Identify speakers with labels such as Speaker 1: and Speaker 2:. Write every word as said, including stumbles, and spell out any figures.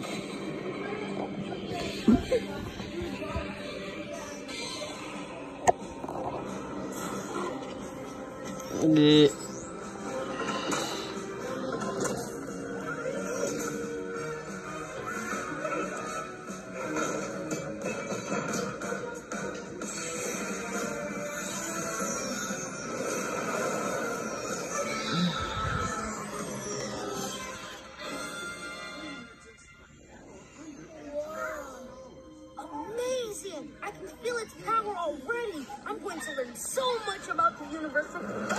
Speaker 1: Di
Speaker 2: Amazing! I can feel its power already. I'm going to learn so much about the universe from